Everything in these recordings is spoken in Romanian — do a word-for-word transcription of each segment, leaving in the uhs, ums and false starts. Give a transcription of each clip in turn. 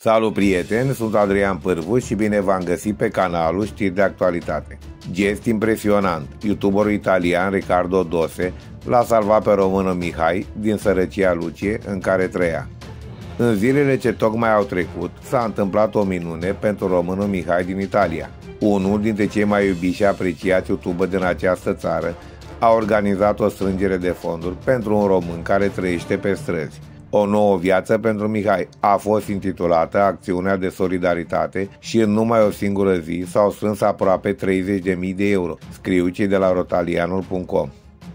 Salut prieteni, sunt Adrian Pârvu și bine v-am găsit pe canalul Știri de Actualitate. Gest impresionant, youtuberul italian Riccardo Dose l-a salvat pe românul Mihai din sărăcia lucie în care trăia. În zilele ce tocmai au trecut s-a întâmplat o minune pentru românul Mihai din Italia. Unul dintre cei mai iubiți și apreciați youtuberi din această țară a organizat o strângere de fonduri pentru un român care trăiește pe străzi. O nouă viață pentru Mihai a fost intitulată Acțiunea de Solidaritate și în numai o singură zi s-au strâns aproape treizeci de mii de euro, scriu cei de la rotalianul punct com.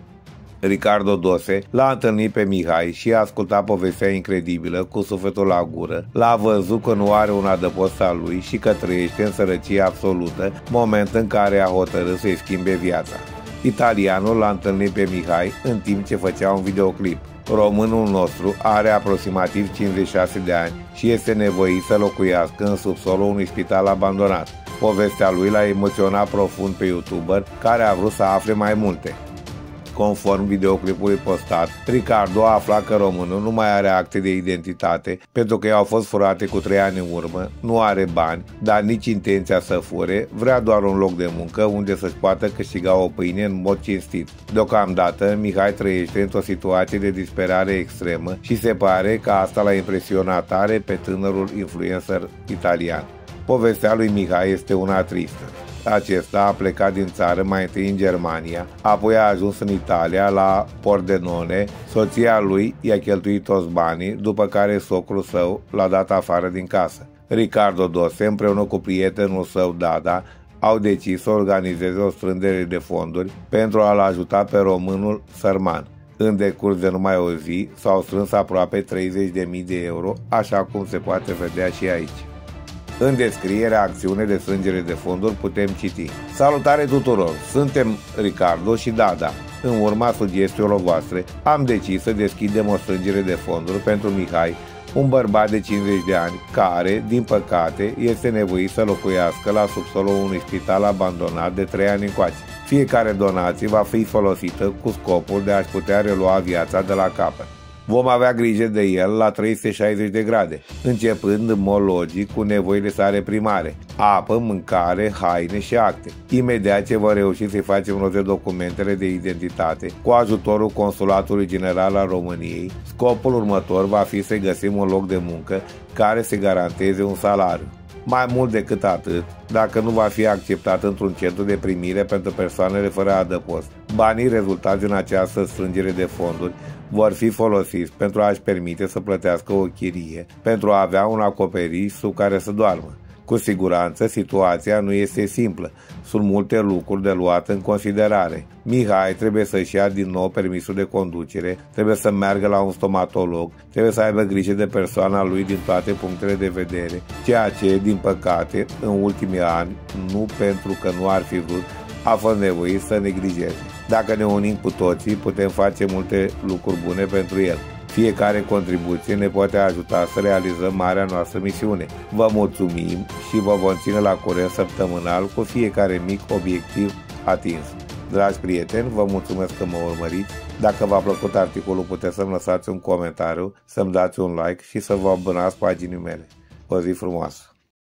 Riccardo Dose l-a întâlnit pe Mihai și a ascultat povestea incredibilă cu sufletul la gură. L-a văzut că nu are un adăpost al lui și că trăiește în sărăcie absolută, moment în care a hotărât să-i schimbe viața. Italianul l-a întâlnit pe Mihai în timp ce făcea un videoclip. Românul nostru are aproximativ cincizeci și șase de ani și este nevoit să locuiască în subsolul unui spital abandonat. Povestea lui l-a emoționat profund pe youtuber, care a vrut să afle mai multe. Conform videoclipului postat, Riccardo a aflat că românul nu mai are acte de identitate pentru că i-au fost furate cu trei ani în urmă, nu are bani, dar nici intenția să fure, vrea doar un loc de muncă unde să-și poată câștiga o pâine în mod cinstit. Deocamdată, Mihai trăiește într-o situație de disperare extremă și se pare că asta l-a impresionat tare pe tânărul influencer italian. Povestea lui Mihai este una tristă. Acesta a plecat din țară mai întâi în Germania, apoi a ajuns în Italia, la Pordenone. Soția lui i-a cheltuit toți banii, după care socrul său l-a dat afară din casă. Riccardo Dose, împreună cu prietenul său Dada, au decis să organizeze o strângere de fonduri pentru a-l ajuta pe românul sărman. În decurs de numai o zi s-au strâns aproape treizeci de mii de euro, așa cum se poate vedea și aici. În descrierea acțiunii de strângere de fonduri putem citi: Salutare tuturor! Suntem Riccardo și Dada. În urma sugestiilor voastre am decis să deschidem o strângere de fonduri pentru Mihai, un bărbat de cincizeci de ani care, din păcate, este nevoit să locuiască la subsolul unui spital abandonat de trei ani încoace. Fiecare donație va fi folosită cu scopul de a-și putea relua viața de la capăt. Vom avea grijă de el la trei sute șaizeci de grade, începând în mod logic cu nevoile sale primare: apă, mâncare, haine și acte. Imediat ce vom reuși să-i facem rost documentele de identitate cu ajutorul Consulatului General al României, scopul următor va fi să găsim un loc de muncă care să garanteze un salariu. Mai mult decât atât, dacă nu va fi acceptat într-un centru de primire pentru persoanele fără adăpost, banii rezultați din această strângere de fonduri vor fi folosiți pentru a-și permite să plătească o chirie, pentru a avea un acoperiș sub care să doarmă. Cu siguranță, situația nu este simplă. Sunt multe lucruri de luat în considerare. Mihai trebuie să-și ia din nou permisul de conducere, trebuie să meargă la un stomatolog, trebuie să aibă grijă de persoana lui din toate punctele de vedere, ceea ce, din păcate, în ultimii ani, nu pentru că nu ar fi vrut, a fost nevoit să neglijeze. Dacă ne unim cu toții, putem face multe lucruri bune pentru el. Fiecare contribuție ne poate ajuta să realizăm marea noastră misiune. Vă mulțumim și vă vom ține la curent săptămânal cu fiecare mic obiectiv atins. Dragi prieteni, vă mulțumesc că mă urmăriți. Dacă v-a plăcut articolul, puteți să-mi lăsați un comentariu, să-mi dați un like și să vă abonați paginii mele. O zi frumoasă!